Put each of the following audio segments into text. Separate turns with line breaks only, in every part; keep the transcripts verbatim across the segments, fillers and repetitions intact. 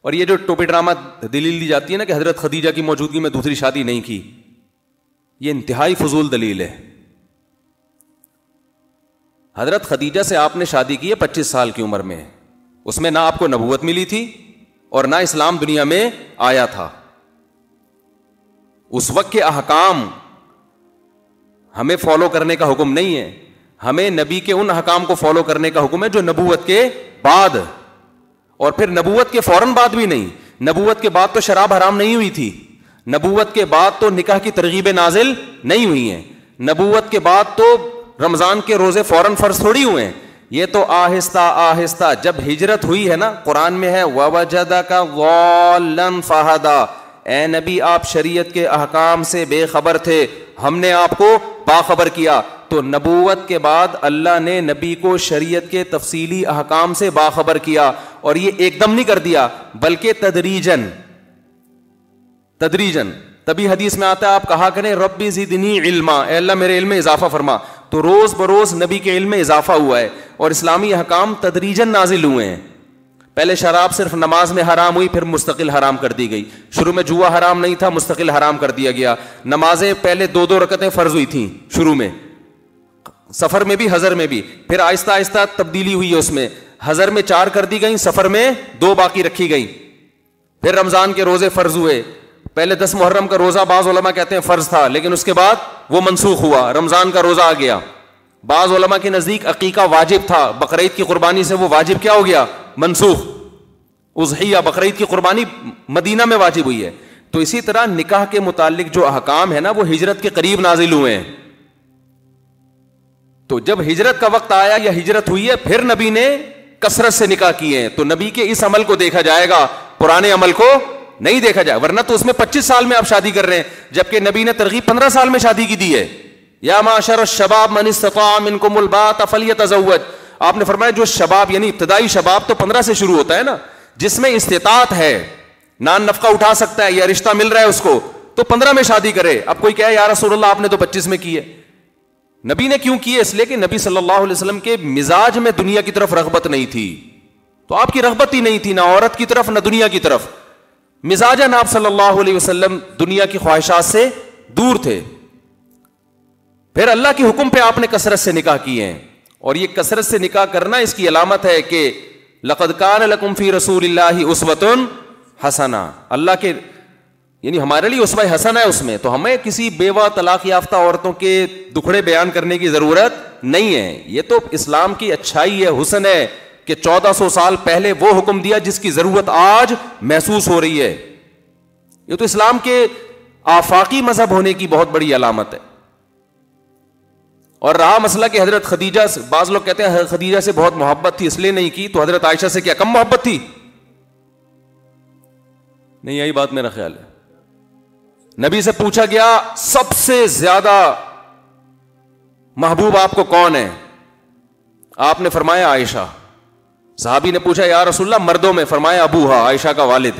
اور یہ جو ٹوپی ڈرامہ دلیل دی جاتی ہے نا کہ حضرت خدیجہ کی موجودگی میں دوسری شادی نہیں کی، یہ انتہائی فضول دلیل ہے. حضرت خدیجہ سے آپ نے شادی کی ہے پچیس سال کی عمر میں، اس میں نہ آپ کو نبوت ملی تھی اور نہ اسلام دنیا میں آیا تھا. اس وقت کے احکام ہمیں فالو کرنے کا حکم نہیں ہے، ہمیں نبی کے ان احکام کو فالو کرنے کا حکم ہے جو نبوت کے بعد، اور پھر نبوت کے فوراً بعد بھی نہیں. نبوت کے بعد تو شراب حرام نہیں ہوئی تھی، نبوت کے بعد تو نکاح کی ترغیبیں نازل نہیں ہوئی ہیں، نبوت کے بعد تو رمضان کے روزے فوراً فرض تھوڑی ہوئے ہیں. یہ تو آہستہ آہستہ جب ہجرت ہوئی ہے نا، قرآن میں ہے وَوَجَدَكَ ضَالًّا فَهَدَىٰ، اے نبی آپ شریعت کے احکام سے بے خبر تھے، ہم نے آپ کو باخبر کیا. تو نبوت کے بعد اللہ نے نبی کو شریعت کے تفصیلی احکام سے باخبر کیا، اور یہ ایک دم نہیں کر دیا بلکہ تدریجن تدریجن تبھی حدیث میں آتا ہے آپ کہا کریں ربی زدنی علما، اے اللہ میرے علم میں اضافہ فرما. تو روز بروز نبی کے علم میں اضافہ ہوا ہے، اور اسلامی احکام تدریجن نازل ہوئے ہیں. پہلے شراب صرف نماز میں حرام ہوئی، پھر مستقل حرام کر دی گئی. شروع میں جوا حرام نہیں تھا، مستقل حرام کر دیا گیا. نمازیں پہلے دو دو رکعتیں فرض ہوئی تھیں شروع میں، سفر میں بھی حضر میں بھی، پھر آہستہ آہستہ تبدیلی ہوئی ہے اس میں، حضر میں چار کر دی گئیں، سفر میں دو باقی رکھی گئیں. پھر رمضان کے روزے فرض ہوئے. پہلے دس محرم کا روزہ بعض علماء کہتے ہیں فرض تھا، لیکن اس کے بعد وہ منسوخ ہوا، رمضان کا روزہ آ گیا. بعض علماء کے نزدیک عقیقہ واجب تھا، بقرعید کی قربانی سے وہ واجب کیا ہو گیا؟ منسوخ. اضحیہ بقرعید کی قربانی مدینہ میں واجب ہوئی ہے. تو اسی طرح نکاح کے متعلق جو احکام ہے نا وہ ہجرت کے قریب نازل ہوئے ہیں. تو جب ہجرت کا وقت آیا یا ہجرت ہوئی ہے، پھر نبی نے کثرت سے نکاح کیے ہیں. تو نبی کے اس عمل کو دیکھا جائے گا، پرانے عمل کو نہیں دیکھا جائے، ورنہ تو اس میں پچیس سال میں آپ شادی کر رہے ہیں، جبکہ نبی نے ترغیب پندرہ سال میں شادی کی دی ہے. یا معاشر الشباب من استطاع منکم الباءۃ فلیتزوج. آپ نے فرمایا جو شباب یعنی ابتدائی شباب تو پندرہ سے شروع ہوتا ہے نا، جس میں استطاعت ہے، نان نفقہ اٹھا سکتا ہے یا رشتہ مل رہا ہے اس کو، تو پندرہ میں شادی کرے. اب کوئی کہے یا رسول اللہ آپ نے تو پچیس میں کی ہے. نبی نے کیوں کی ہے؟ اس لیے کہ نبی صلی اللہ علیہ وسلم کے مزاج میں دنیا کی طرف رغبت نہیں تھی. تو آپ کی رغبت ہی نہیں تھی، نہ عورت کی طرف نہ دنیا کی طرف. مزاجاً آپ صلی اللہ علیہ وسلم دنیا کی خواہشات سے دور تھے. پھر اللہ کے حکم پہ آپ نے کثرت سے نکاح کیے ہیں، اور یہ کثرت سے نکاح کرنا اس کی علامت ہے کہ لقد کان لکم فی رسول اللہ اسوۃ حسنہ. اللہ کے یعنی ہمارے لیے اسوہ حسنہ ہے اس میں. تو ہمیں کسی بیوہ طلاق یافتہ عورتوں کے دکھڑے بیان کرنے کی ضرورت نہیں ہے. یہ تو اسلام کی اچھائی ہے، حسن ہے کہ چودہ سو سال پہلے وہ حکم دیا جس کی ضرورت آج محسوس ہو رہی ہے. یہ تو اسلام کے آفاقی مذہب ہونے کی بہت بڑی علامت ہے. اور رہا مسئلہ کہ حضرت خدیجہ سے، بعض لوگ کہتے ہیں حضرت خدیجہ سے بہت محبت تھی اس لیے نہیں کی، تو حضرت عائشہ سے کیا کم محبت تھی؟ نہیں، یہی بات میرا خیال ہے. نبی سے پوچھا گیا سب سے زیادہ محبوب آپ کو کون ہے؟ آپ نے فرمایا عائشہ. صحابی نے پوچھا یا رسول اللہ مردوں میں؟ فرمایا ابوہا، عائشہ کا والد.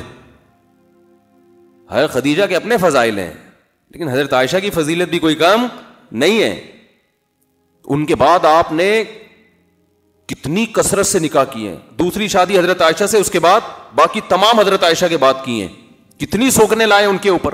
حضرت خدیجہ کے اپنے فضائل ہیں، لیکن حضرت عائشہ کی فضیلت بھی کوئی کم نہیں ہے. ان کے بعد آپ نے کتنی کثرت سے نکاح کیے ہیں. دوسری شادی حضرت عائشہ سے، اس کے بعد باقی تمام حضرت عائشہ کے بعد کی ہیں. کتنی سوگنے لائے ان کے اوپر.